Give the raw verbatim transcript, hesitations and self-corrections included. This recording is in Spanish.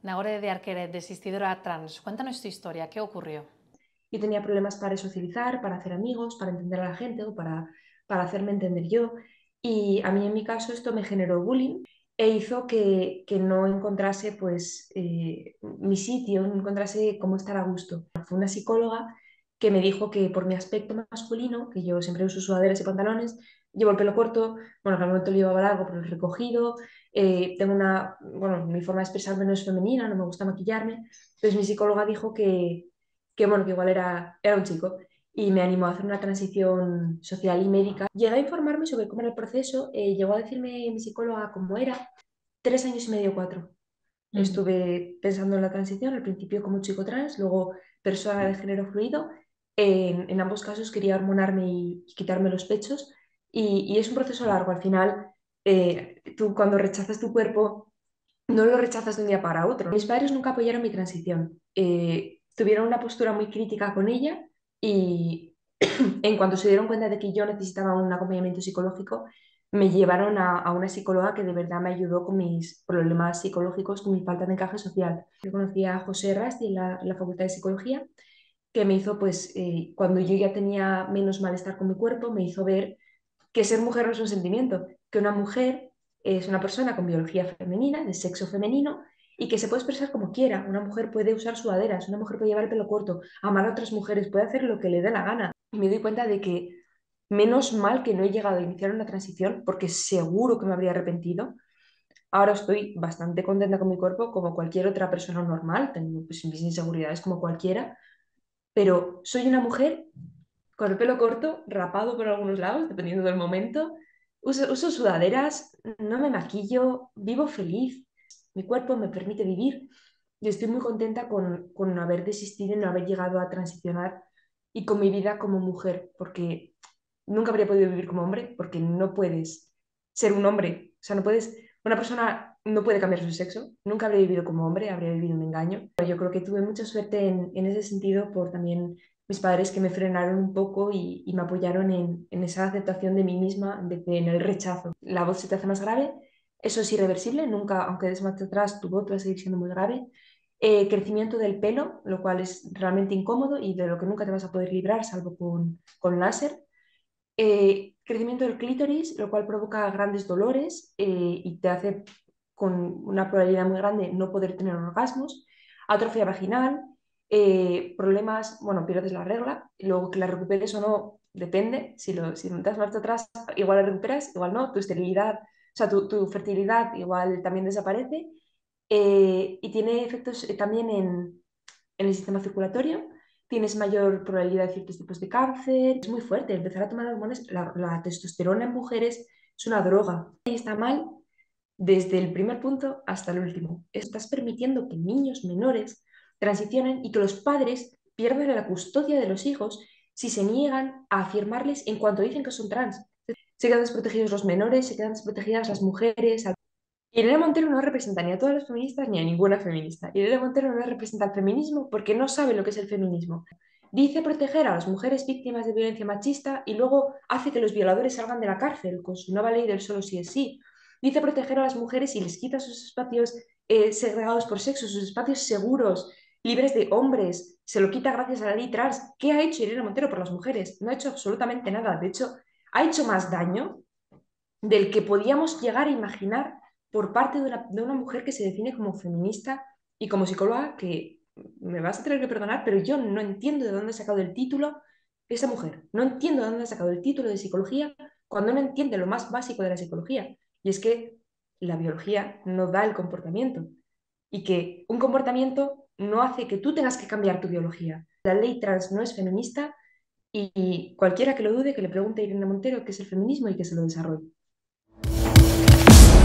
Nagore de Arqueret, desistidora trans. Cuéntanos tu historia, ¿qué ocurrió? Yo tenía problemas para socializar, para hacer amigos, para entender a la gente o para, para hacerme entender yo. Y a mí en mi caso esto me generó bullying e hizo que, que no encontrase pues eh, mi sitio, no encontrase cómo estar a gusto. Fue una psicóloga que me dijo que por mi aspecto masculino, que yo siempre uso sudaderas y pantalones, llevo el pelo corto, bueno, que al momento lo llevaba largo, pero recogido, eh, tengo una, bueno, mi forma de expresarme no es femenina, no me gusta maquillarme. Entonces mi psicóloga dijo que que bueno, que igual era, era un chico, y me animó a hacer una transición social y médica. Llegué a informarme sobre cómo era el proceso, eh, llegó a decirme mi psicóloga cómo era, tres años y medio, cuatro. Ujú. Estuve pensando en la transición, al principio como chico trans, luego persona de género fluido. En, en ambos casos quería hormonarme y, y quitarme los pechos, y, y es un proceso largo. Al final, eh, tú cuando rechazas tu cuerpo, no lo rechazas de un día para otro. Mis padres nunca apoyaron mi transición. Eh, tuvieron una postura muy crítica con ella y en cuanto se dieron cuenta de que yo necesitaba un acompañamiento psicológico, me llevaron a, a una psicóloga que de verdad me ayudó con mis problemas psicológicos, con mi falta de encaje social. Yo conocí a José Rasti en la, en la Facultad de Psicología, que me hizo, pues, eh, cuando yo ya tenía menos malestar con mi cuerpo, me hizo ver que ser mujer no es un sentimiento, que una mujer es una persona con biología femenina, de sexo femenino, y que se puede expresar como quiera. Una mujer puede usar sudaderas, una mujer puede llevar el pelo corto, amar a otras mujeres, puede hacer lo que le dé la gana. Y me doy cuenta de que menos mal que no he llegado a iniciar una transición, porque seguro que me habría arrepentido. Ahora estoy bastante contenta con mi cuerpo, como cualquier otra persona normal, tengo pues, mis inseguridades como cualquiera, pero soy una mujer con el pelo corto, rapado por algunos lados, dependiendo del momento. Uso, uso sudaderas, no me maquillo, vivo feliz. Mi cuerpo me permite vivir y estoy muy contenta con, con haber desistido y no haber llegado a transicionar y con mi vida como mujer, porque nunca habría podido vivir como hombre, porque no puedes ser un hombre. O sea, no puedes, una persona no puede cambiar su sexo. Nunca habría vivido como hombre, habría vivido un engaño. Yo creo que tuve mucha suerte en, en ese sentido por también mis padres que me frenaron un poco y, y me apoyaron en, en esa aceptación de mí misma, de que en el rechazo. La voz se te hace más grave, eso es irreversible, nunca, aunque des marcha atrás, tu voz va a seguir siendo muy grave. Eh, crecimiento del pelo, lo cual es realmente incómodo y de lo que nunca te vas a poder librar, salvo con, con láser. Eh, crecimiento del clítoris, lo cual provoca grandes dolores eh, y te hace con una probabilidad muy grande no poder tener orgasmos. Atrofia vaginal, eh, problemas, bueno, pierdes la regla, luego que la recuperes o no, depende. Si, lo, si no te das marcha atrás, igual la recuperas, igual no. Tu esterilidad, o sea, tu, tu fertilidad igual también desaparece. Eh, y tiene efectos eh, también en, en el sistema circulatorio, tienes mayor probabilidad de ciertos tipos de cáncer. Es muy fuerte. Empezar a tomar hormonas, la, la testosterona en mujeres es una droga. Y está mal desde el primer punto hasta el último. Estás permitiendo que niños menores transicionen y que los padres pierdan la custodia de los hijos si se niegan a afirmarles en cuanto dicen que son trans. Se quedan desprotegidos los menores, se quedan desprotegidas las mujeres. Irene Montero no representa ni a todas las feministas ni a ninguna feminista. Irene Montero no representa el feminismo porque no sabe lo que es el feminismo. Dice proteger a las mujeres víctimas de violencia machista y luego hace que los violadores salgan de la cárcel con su nueva ley del solo sí es sí. Dice proteger a las mujeres y les quita sus espacios eh, segregados por sexo, sus espacios seguros, libres de hombres. Se lo quita gracias a la ley trans. ¿Qué ha hecho Irene Montero por las mujeres? No ha hecho absolutamente nada. De hecho, ha hecho más daño del que podíamos llegar a imaginar por parte de una, de una mujer que se define como feminista y como psicóloga, que me vas a tener que perdonar, pero yo no entiendo de dónde ha sacado el título esa mujer. No entiendo de dónde ha sacado el título de psicología cuando no entiende lo más básico de la psicología. Y es que la biología no da el comportamiento y que un comportamiento no hace que tú tengas que cambiar tu biología. La ley trans no es feminista y, y cualquiera que lo dude, que le pregunte a Irene Montero qué es el feminismo y que se lo desarrolle.